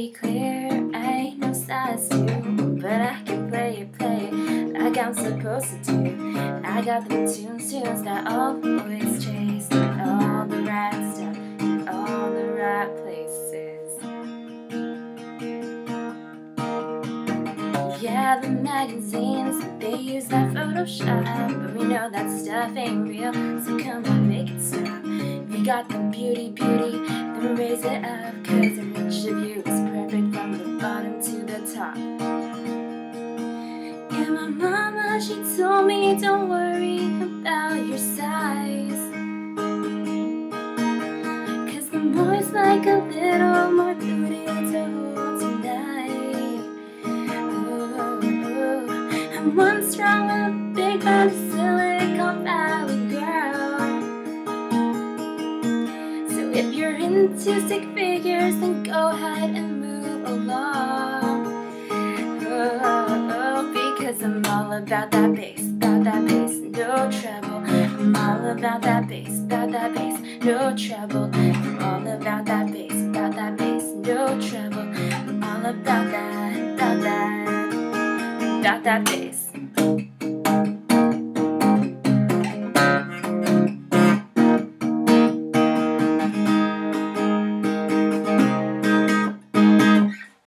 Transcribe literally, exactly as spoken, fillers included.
pretty clear, I ain't no size two, but I can play it, play it like I'm supposed to do. I got them tunes, tunes that all the boys chase, all the right stuff in all the right places. Yeah, the magazines, they use that Photoshop, but we know that stuff ain't real, so come on, make it stop. You got the beauty, beauty, then raise it up, cause a rich of you is perfect from the bottom to the top. Yeah, my mama, she told me don't worry about your size, cause the boys like a little more booty to hold tonight. Ooh, ooh. I'm one strong, big body, Silicon Valley girl. So if you're into stick figures, then go ahead and move along. Oh, because I'm all about that bass, about that bass, no trouble. I'm all about that bass, about that bass, no trouble. I'm all about that bass, about that bass, no trouble. I'm all about that, about that, about that bass.